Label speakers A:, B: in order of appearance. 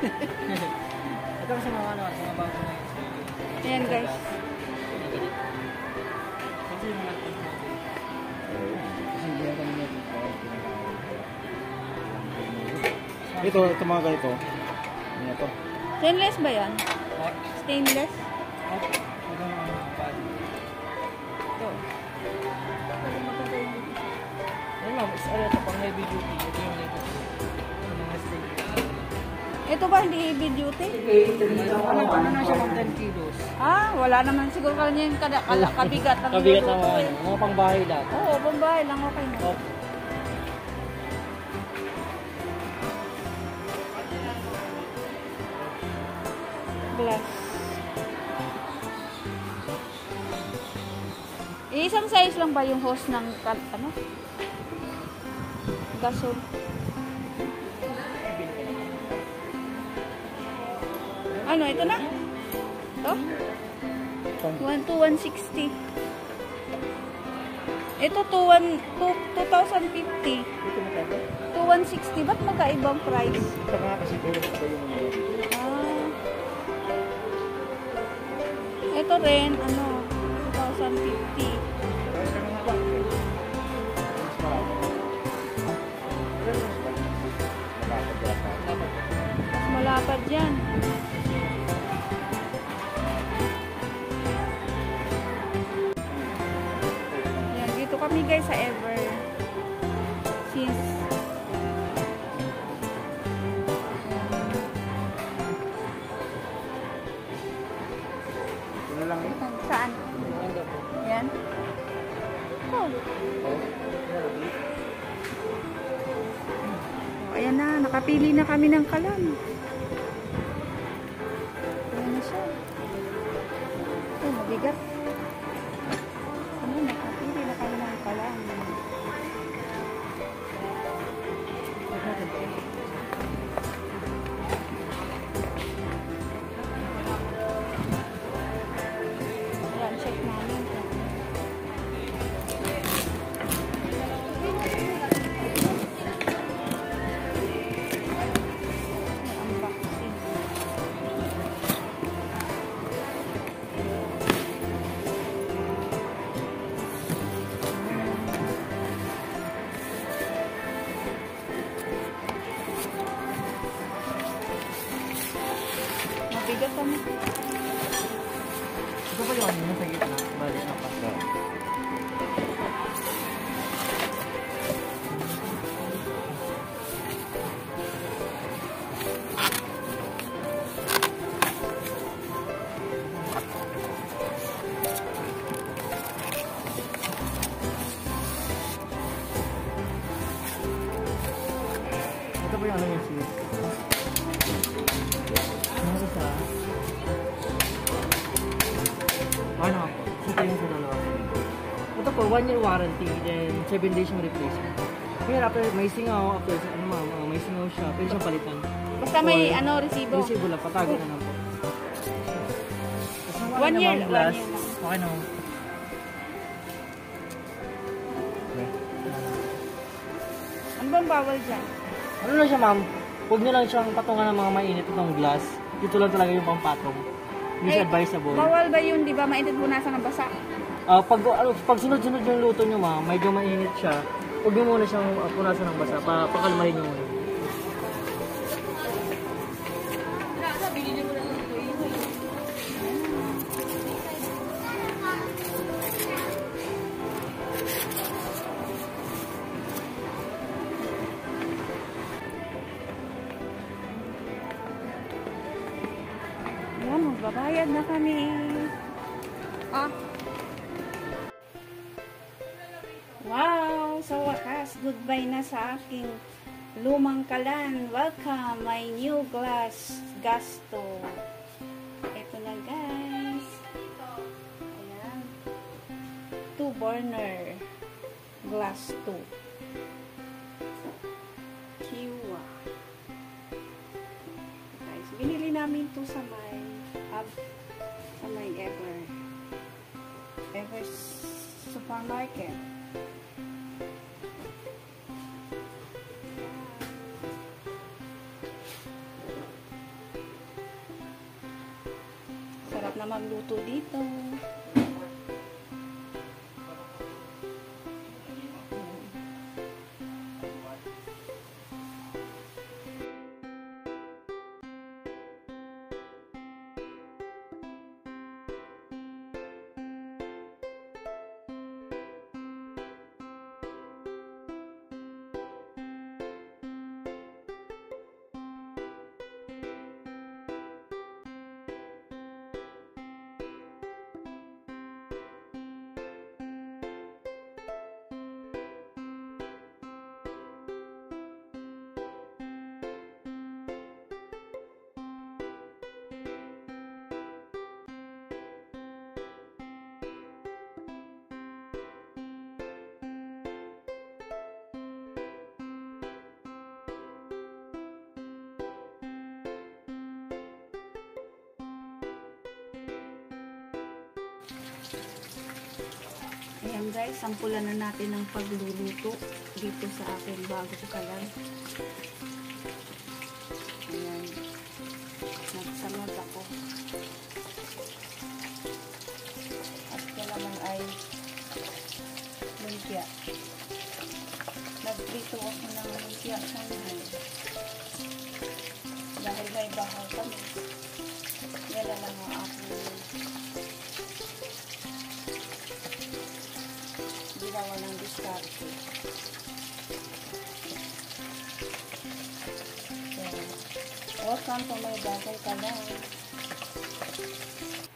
A: Ito kasi mga ano, mga bago na yun.
B: Ayan guys.
A: Kasi yung mga
C: Kasi hindi na kanina ito, mga ganito. Ano to?
B: Stainless ba yan? Stainless?
A: ito na mga bag.
B: Ito.
A: Ayun ma'am, ano ito, pang heavy duty. Ito yung heavy duty. Yung mga steel.
B: Ito ba hindi heavy duty?
A: Ano na siya, 10 kilos.
B: Ah, wala naman siguro kanya yung kabigat ng
A: Kabigat
B: niluto
A: naman,
B: eh.
A: mga pangbahay lang.
B: Oo, pambahay lang okay na.
A: Oh.
B: Glass. Isang size lang ba yung hose ng ano? Gasol. Ano, ito na? Ito? 1,160. Ito, 2,050.
A: Ito na tayo.
B: 2,160. Ba't magkaibang price?
C: Ito nga kasi ito yung
B: Ito rin, ano, 2,050. Malapad yan. Yan, dito kami guys sa Ever. Since
C: ito na lang eh.
B: saan? Yan. Oh. Ayan na, nakapili na kami ng kalan. Ayan na siya. Ito, mabigat. Ano, nakapili na kami ng kalan. Ayan, check namin. Mabigat kami.
A: Ito pa yung nasa gitna. Balik na pa. Ito pa yung ano yung sis. Ano isa? Ano ako? Ito yung sa dalawa. Ito po, 1 year warranty, then 7 days yung replacement. Ngayon, after may singaw, after ano ma'am, may singaw siya, pwede siyang palitan.
B: Basta may ano, resibo.
A: Resibo lang, patago na lang po.
B: 1 year, 1 year lang.
A: Okay na.
B: Ano bang bawal dyan?
A: Ano lang siya ma'am, huwag niyo lang siyang patungan ng mga mainit itong glass. Dito lang talaga yung pampatong. Hindi siya advisable.
B: Bawal ba yun, di ba? Mainit punasan ng basa.
A: Pag sunod-sunod yung luto nyo ma'am, medyo mainit siya. Huwag niyo muna siyang punasan ng basa, pakalmahin niyo muna.
B: Ayan, magbabayad na kami. Ah. Wow! Sa wakas, goodbye na sa aking lumang kalan. Welcome, my new glass gasto. Ito na guys. Ayan. 2 burner glass 2. Kiwa. Guys, binili namin to sa may Ever supermarket. na magluto dito. Ayan guys, sampulan na natin ng pagluluto dito sa akin bago ko kalan. Ayan. Nagsamad ako. At yan naman ay lumpia. Nagprito ako ng lumpia sa ngayon. Dahil may bahaw kami. Yan na lang ang aking ginawa ng diskarte. So, welcome to my bagay ka lang.